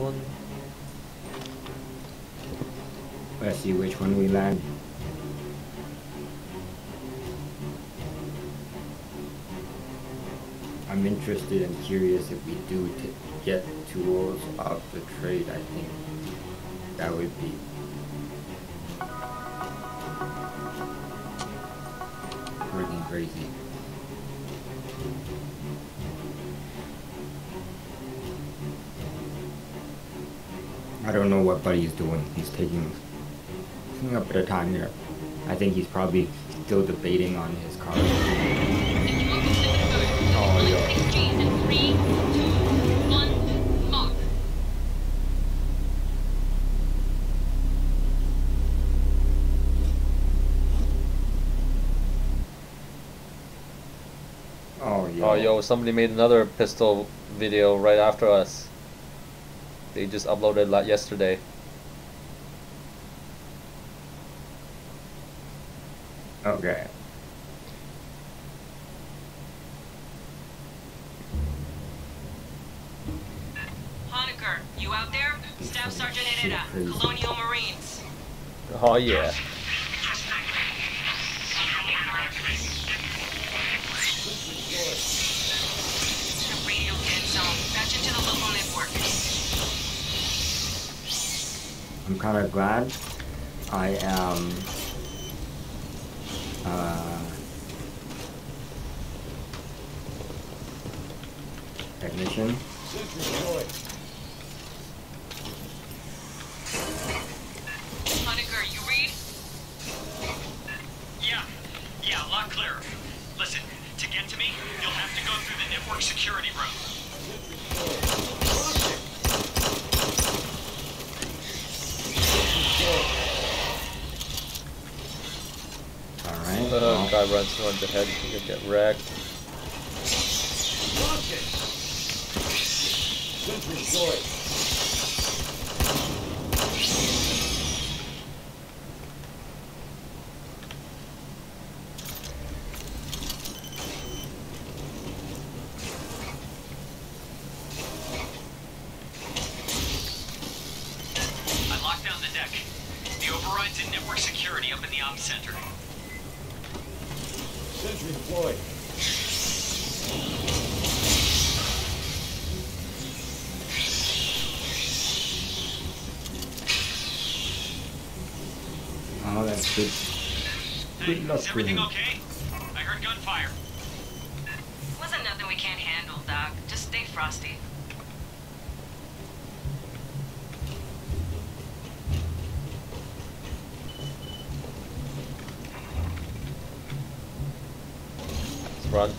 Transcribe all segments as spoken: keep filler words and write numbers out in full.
one. Let's see which one we land. I'm interested and curious if we do t get tools off the trade. I think that would be freaking crazy. I don't know what Buddy's doing. He's taking, taking up a bit of time here. I think he's probably still debating on his car. Oh, yeah. Three, two, one, mark. Oh, yo. Oh, yo, somebody made another pistol video right after us. They just uploaded that yesterday. Okay. Honecker, you out there? Staff Sergeant Herrera, Colonial Marines. Oh, yeah. The radio dead zone. Patch into the local network. I'm kind of glad I am uh, technician. Honecker, you read? Yeah, yeah, a lot clearer. Listen, to get to me, you'll have to go through the network security room. Alright. The Well, guy runs runs ahead, he could get wrecked. I locked down the deck. The override's in network security up in the ops center. Sentry deployed. oh, that's good. Hey, Good luck is to everything him. okay? I heard gunfire. Wasn't nothing we can't handle, Doc. Just stay frosty. Let's run.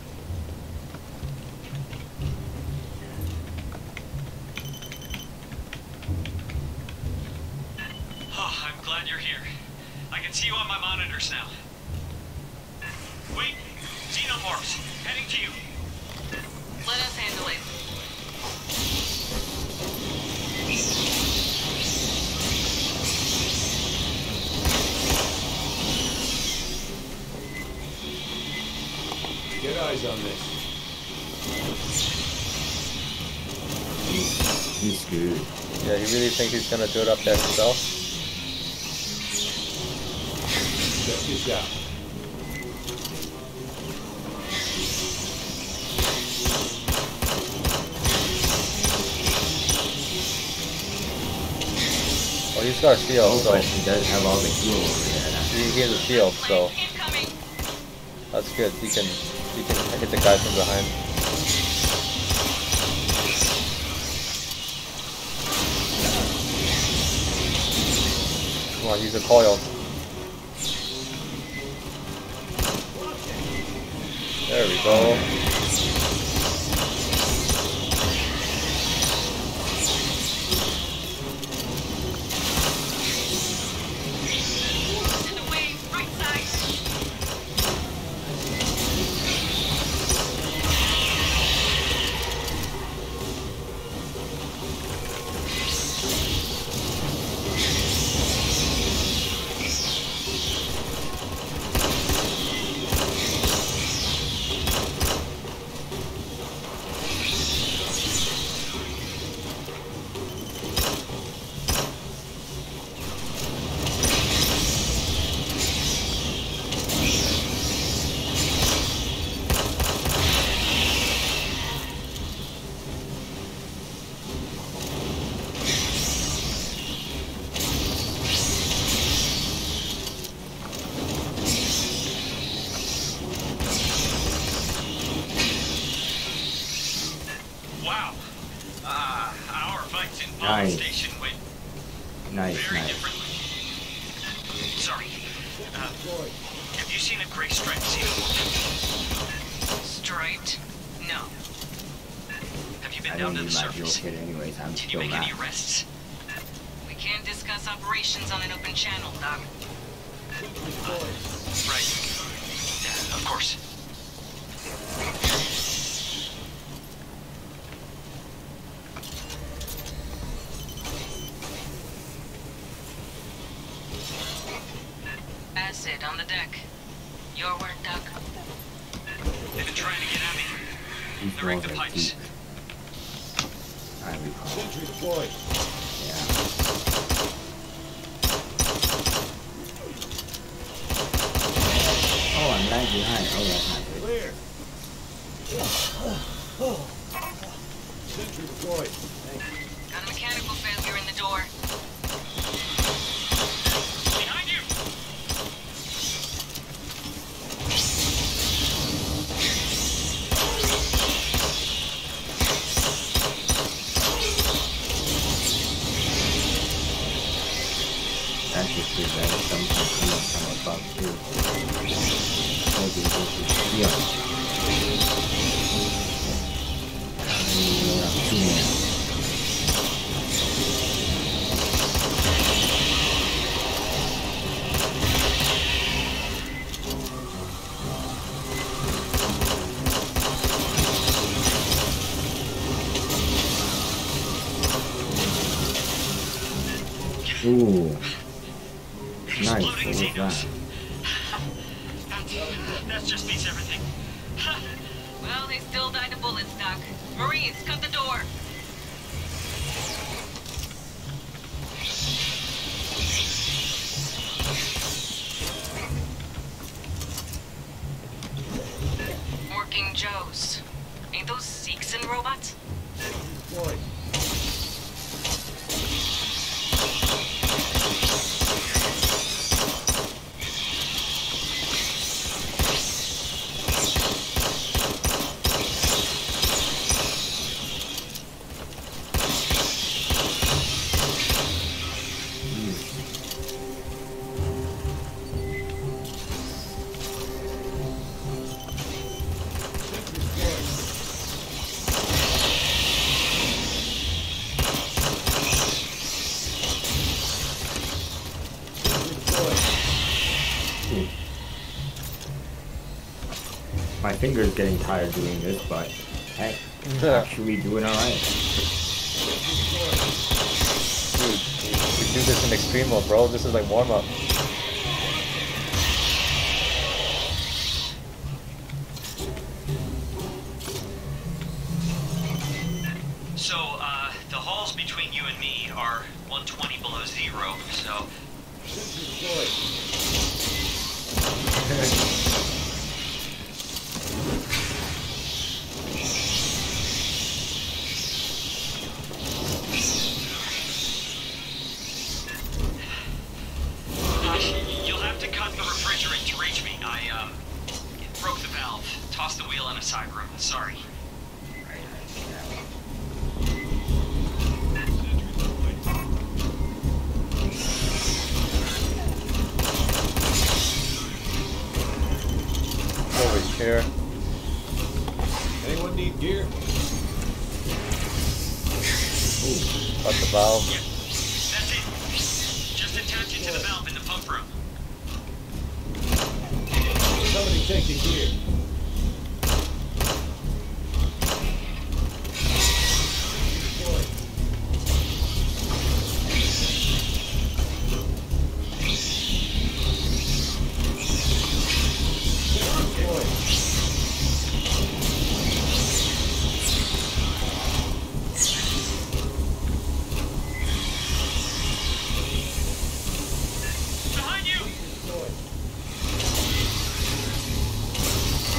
Oh, I'm glad you're here. I can see you on my monitors now. Wait, xenomorphs, heading to you. Let us handle it. Get eyes on this. He's good. Yeah, he really thinks he's gonna do it up there himself? Check this out. Oh, he's got a shield, Oh, so but he does have all the fuel over there. That's he, he has a shield, so Incoming. that's good. He can he can hit the guy from behind. Come on, use a coil. There we go. In the way, right side. Things in Phalanx Nice. Station went Nice, very nice. differently. Sorry. Uh, have you seen a gray striped xenomorph? Striped? No. Have you been I down know to you the might be surface? okay anyways. I'm Did you still make any not. arrests? We can't discuss operations on an open channel, Doc. Right. Yeah, of course. Acid on the deck. Your work, Doc. They've been trying to get at me. These They're rigged walls the are pipes. deep. I recall. Sentry deployed. Yeah. Oh, I'm lagging behind. Oh, that's not good. Clear. Sentry deployed. Got a mechanical failure in the door. Behind you! That's just too bad. Something coming from above too. Maybe this is steel. Mm, two more. Ooh. Nice. What Exploding was Xenos. that? That, that just beats everything. Well, they still died to bullets, Doc. Marines, cut the door. Working Joes. Ain't those Seegson robots? Deployed. Sentry deployed. Sentry deployed. Ooh. My finger's getting tired doing this, but hey, actually doing alright. Dude, we do this in extreme mode, bro. This is like warm up. So, uh, the halls between you and me are one twenty below zero, so... Sentry deployed. You'll have to cut the refrigerant to reach me. I, um, broke the valve. Tossed the wheel in a side room. Sorry. Over here. Anyone need gear? Cut the valve. Yeah, that's it. Just attach it to the valve in the pump room. Somebody take the gear. Deployed. Deployed. Behind you! Deployed.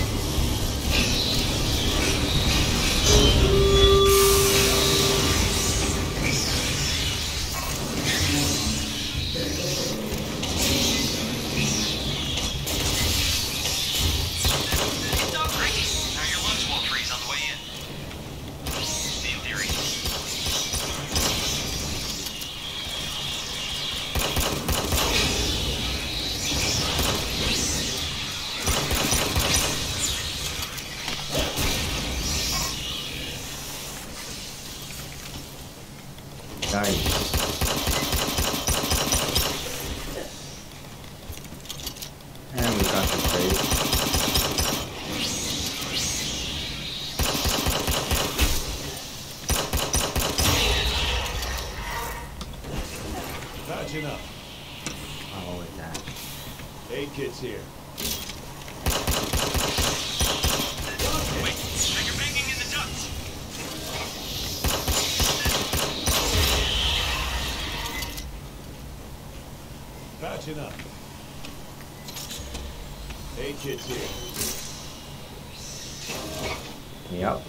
Nice. And we got the crate. Patching up. Oh, is that? Aid kit's here. Wait, now you're banging in the ducts. Patching up. Aid kit's here. Yep.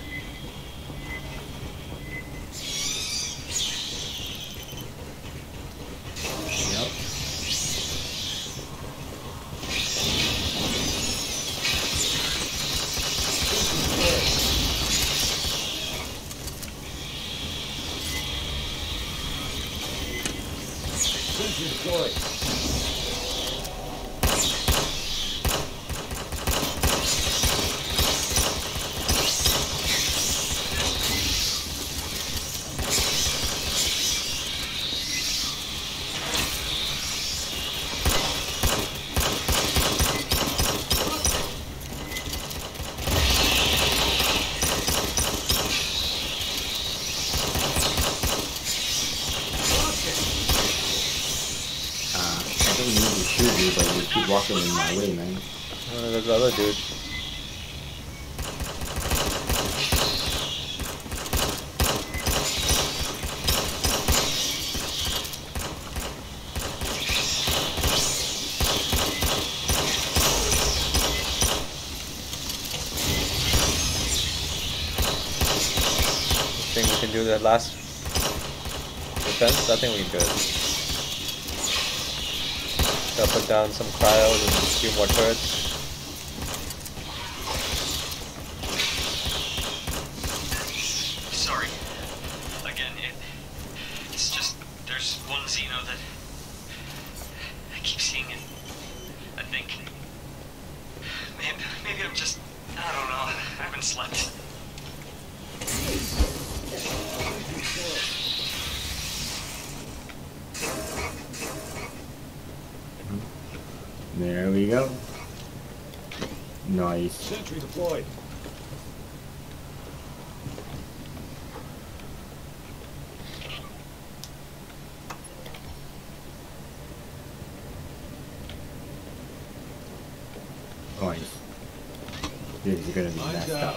Yep. Sentry deployed. I don't need to shoot you, but you keep walking in my way, man. Uh, there's the other dude. Think we can do the last defense? I think we can do it. Gotta put down some cryos and a few more turrets. Sorry. Again, it, it's just, there's one Xeno that I keep seeing it. I think. Maybe, maybe I'm just, I don't know. I haven't slept. There we go. Nice. Sentry deployed. Nice. This is gonna be Mine's messed out. up.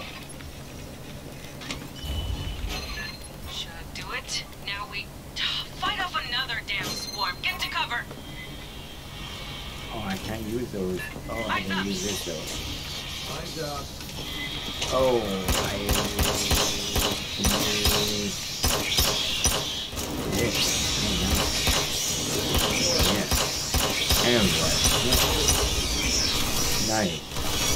Should do it. Now we fight off another damn swarm. Get to cover. Oh, I can't use those. Oh, I can use this though. Mine's out. Oh, I use this. Oh, nice. Yeah. And what? Nice.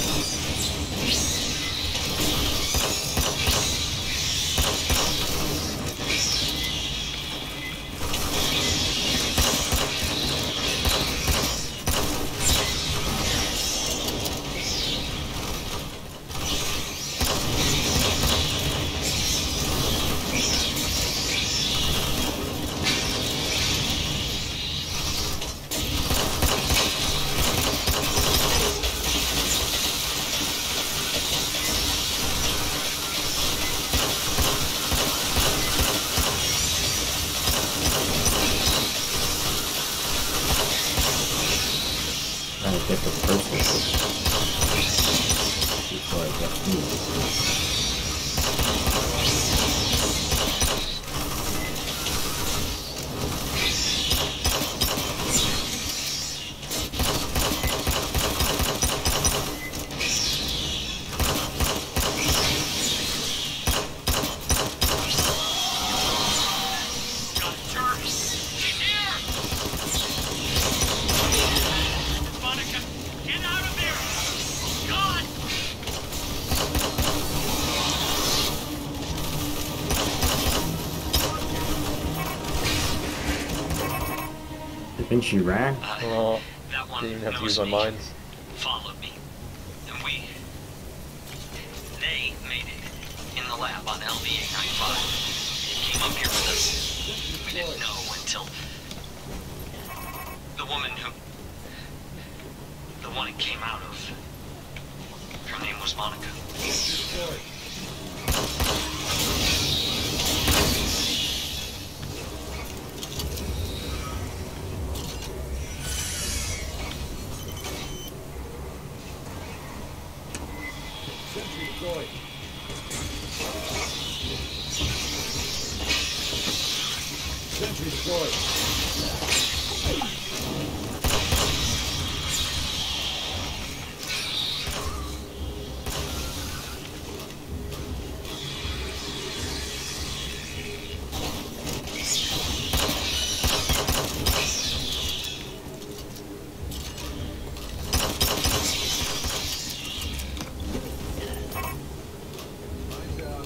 Trying to get the purple before I get moved. Got turret. She's here! Monica, get out of there! God! I think she ran. Uh, Oh, that one didn't even have to knows use my me. mines. Followed me. And we... They made it in the lab on L V eight ninety-five. Came up here with us. until the woman who, the one it came out of, her name was Monica. Deployed. Sentry deployed. Sentry deployed. Mine's out.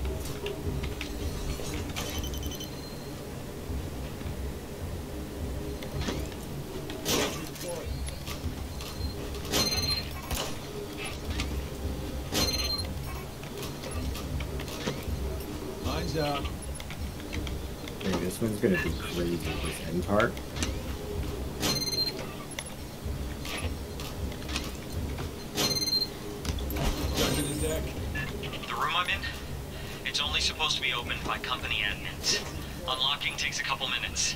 Sentry deployed. Mine's out. Hey, this one's gonna be crazy, this end part. The room I'm in, it's only supposed to be opened by company admins. Unlocking takes a couple minutes.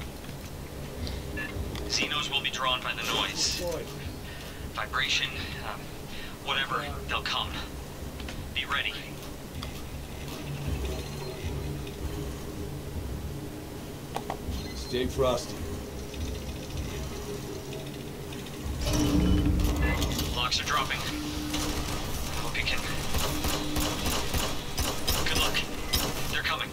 Xenos will be drawn by the noise. Deployed. Vibration, um, whatever, they'll come. Be ready. Stay frosty. Locks are dropping. Hope you can. Good luck. They're coming.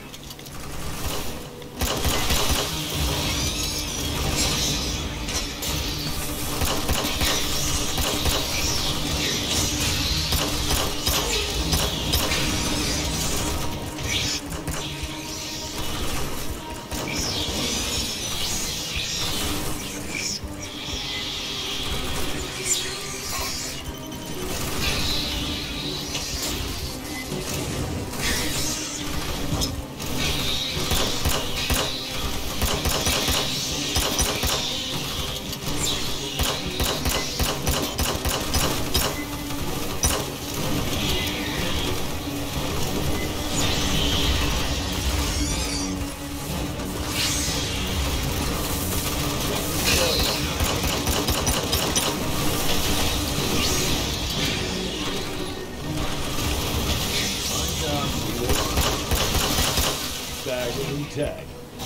Tag and tag.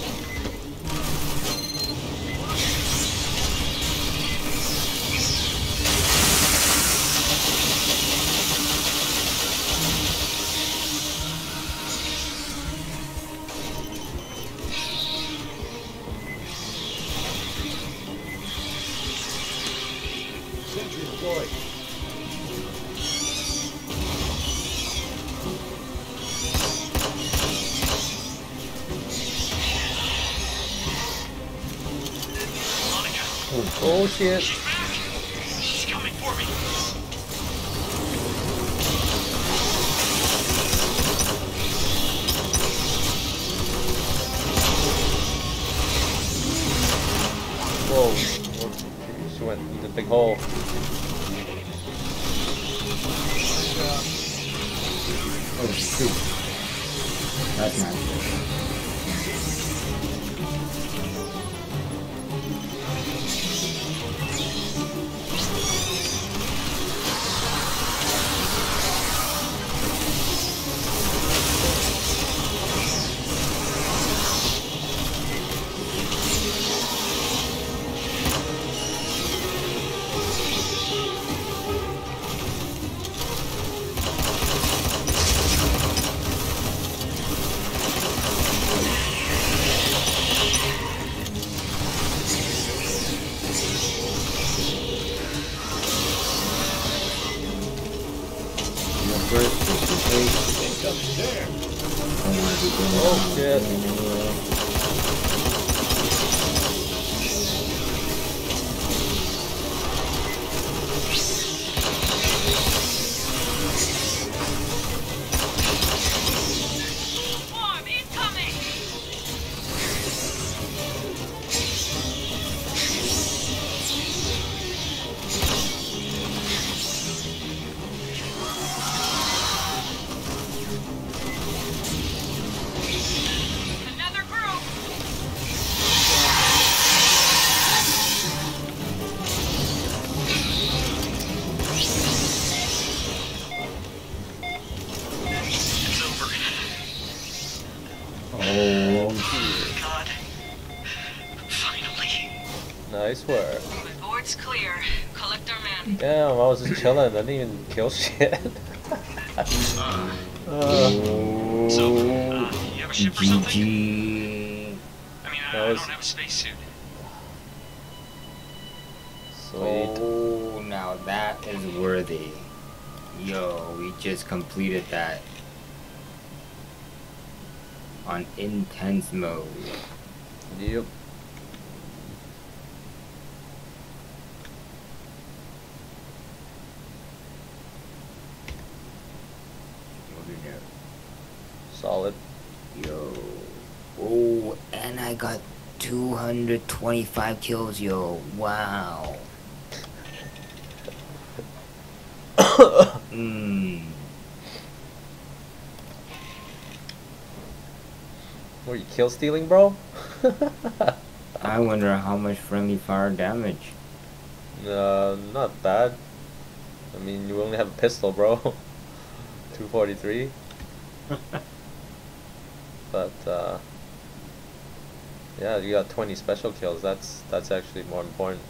Sentry deployed. Monica, Oh shit. she's back! She's coming for me. Whoa. She went in the big hole. Oh shoot. That's not good. First, just in case. Incoming there. I don't want to be doing Oh shit. anyway. Swarm incoming! Oh, God. Finally. Nice work. The board's clear. Collect our man. Damn, I was just chilling. I didn't even kill shit. Uh, Uh, so, uh, you have a ship or something? G G. I mean, I, That I was- don't have a spacesuit. Sweet. Oh, now that is worthy. Yo, we just completed that on intense mode. Yep. Over there. Solid. Yo. Oh, and I got two hundred twenty-five kills, yo. Wow. Mmm. Were you kill stealing, bro? I wonder how much friendly fire damage. Uh, not bad. I mean, you only have a pistol, bro. two forty-three. But uh, yeah, you got twenty special kills. That's that's actually more important.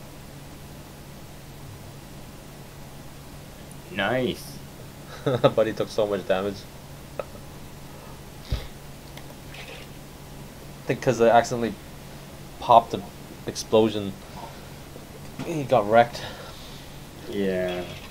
Nice. But he took so much damage. I think because I accidentally popped the explosion, he got wrecked. Yeah.